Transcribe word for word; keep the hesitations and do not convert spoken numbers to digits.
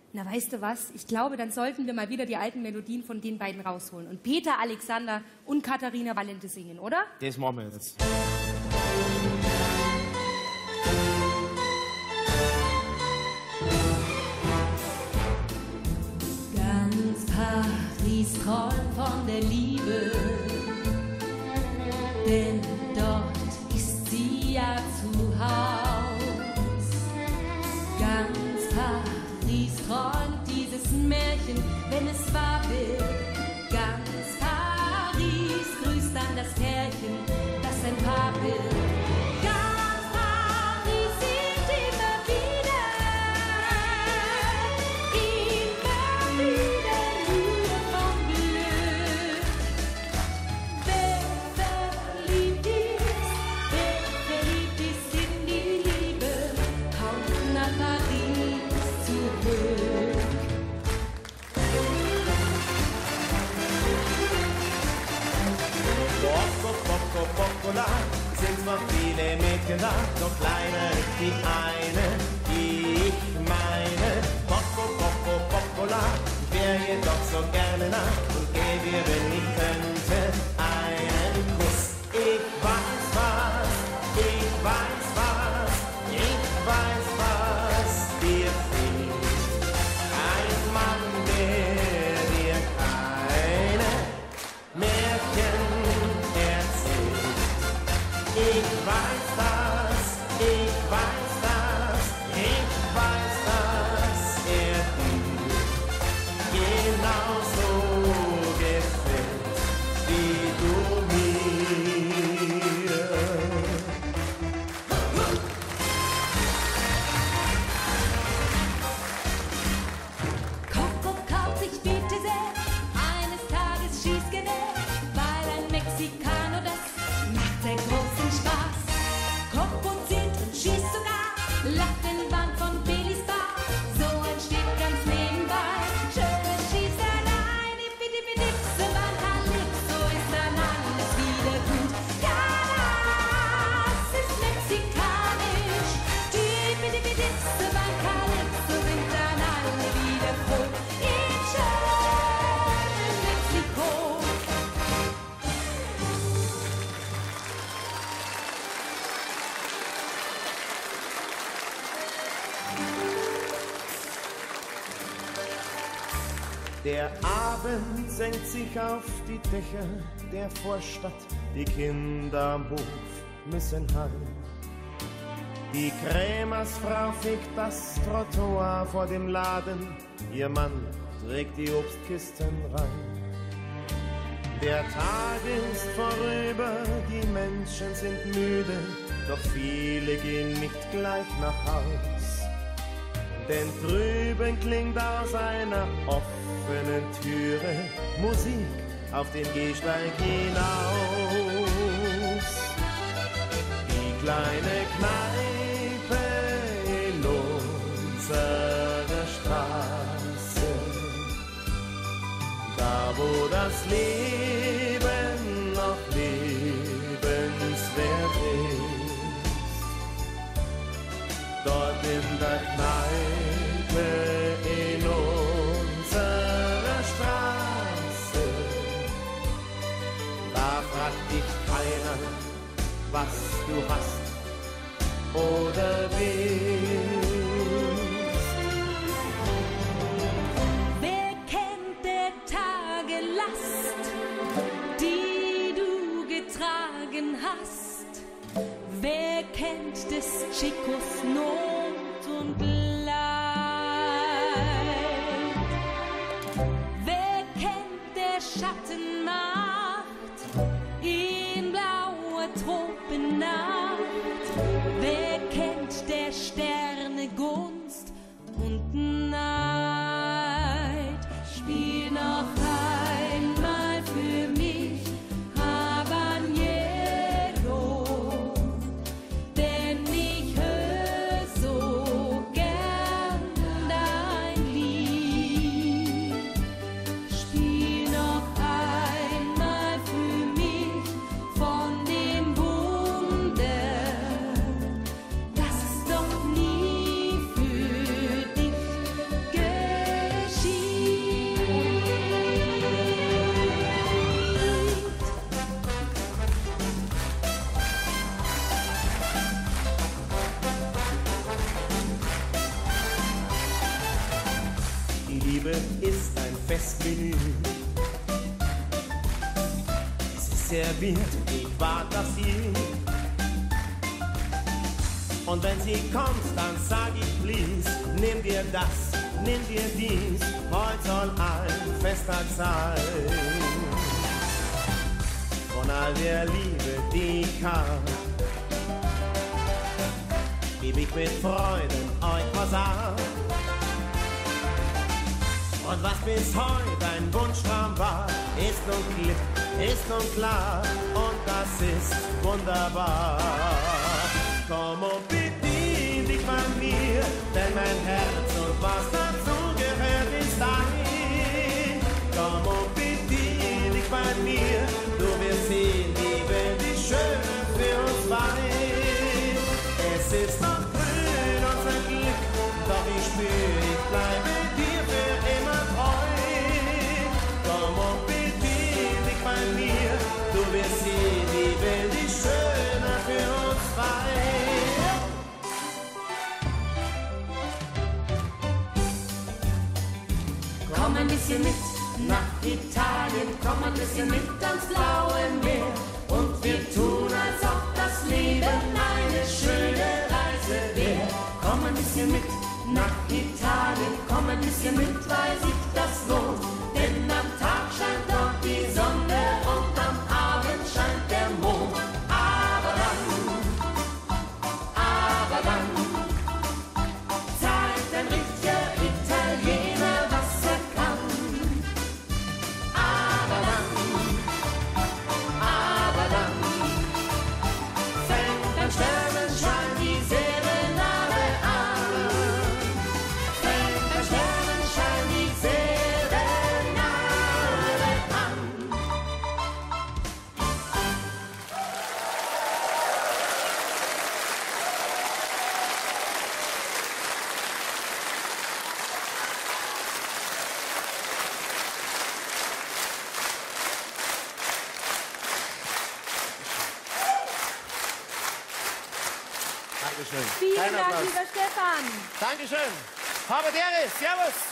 Na, weißt du was? Ich glaube, dann sollten wir mal wieder die alten Melodien von den beiden rausholen und Peter Alexander und Katharina Valente singen, oder? Das machen wir jetzt. Ganz Paris träumt von der Liebe, denn dort ist sie ja zu Haus. Ganz Paris träumt dieses Märchen, wenn es wahr wird. Ganz Paris grüßt dann das Pärchen, das ein Paar wird. Ganz Paris singt immer wieder, immer wieder nur vom Glück. Wer verliebt ist, wer verliebt ist in die Liebe, kommt nach Paris zurück. Poco, poco, pocola, sind zwar viele Mädchen da, doch kleiner ist die eine, die ich meine. Poco, poco, pocola, ich wär jedoch so gerne nah und gäb ihr, wenn ich könnte, einen Kuss. Ich weiß was, ich weiß was, ich weiß was dir fehlt. Ein Mann, der dir keine Märchen erzählt. Ich weiß das, ich weiß das, ich weiß das, er dir genauso gefällt wie du mir. Coco kauft sich bitte sehr eines Tages Schießgewehr, weil ein Mexikaner, das macht sehr großen Spaß. Coco zählt und schießt sogar, lacht den Band von Billys Bar. So entsteht ganz nebenbei schöne Schießerei. Dippi-dippi-dipse, beim Calypso ist dann alles wieder gut. Ja, das ist mexikanisch. Dippi-dippi-dipse, beim Calypso sind dann alle wieder froh. In schönem Mexiko. Der Abend senkt sich auf die Dächer der Vorstadt, die Kinder am Hof müssen heim. Die Krämersfrau fegt das Trottoir vor dem Laden, ihr Mann trägt die Obstkisten rein. Der Tag ist vorüber, die Menschen sind müde, doch viele gehen nicht gleich nach Haus. Denn drüben klingt aus einer offenen Türe Musik auf den Gehsteig hinaus. Die kleine Kneipe in unserer Straße, da wo das Leben noch lebenswert ist, dort in der Kneipe in unserer Straße, da fragt dich keiner, was du hast oder willst. Wer kennt der Tage Last, die du getragen hast? Wer kennt des Chicos Not und Leid? Wer kennt der Schattenmacht in blauer Tropennacht? Wer kennt der Sterne Gunst und Neid? Spiel noch einmal für mich Habanero, denn ich hör so gern Liebe ist ein Festmenü. Es ist serviert, ich wart auf sie. Und wenn sie kommt, dann sag ich please, nimm dir das, nimm dir dies, heute soll ein Festtag sein. Von all der Liebe, die ich hab, geb ich mit Freuden euch was ab. Und was bis heute ein Wunschtraum war, ist nun Glück, ist nun klar, und das ist wunderbar. Komm und bedien dich bei mir, denn mein Herz und was dazu gehört ist dein. Komm und bedien dich bei mir, du wirst sehen, die Welt ist schöner für uns beide. Es ist noch grün, unser Glück, doch ich spür, ich bleibe dir für immer treu. Komm und bedien dich bei mir, du wirst sehen, die Welt ist schöner für uns beide. Komm ein bisschen mit nach Italien, komm ein bisschen mit ans blaue Meer. Und wir tun, als ob das Leben eine schöne Reise wäre. Komm ein bisschen mit nach Italien, komm ein bisschen mit, weil sich das lohnt. Denn am Tag scheint dort die Sonne und am Abend scheint der Mond. Aber dann, aber dann zeigt ein richtiger Italiener, was er kann. Aber dann, aber dann fängt ein Sternenschein die Serenade an. Fängt ein Sternenschein die Serenade an. Dankeschön. Vielen Kein Dank, Applaus. lieber Stefan. Dankeschön. Haberderis, servus.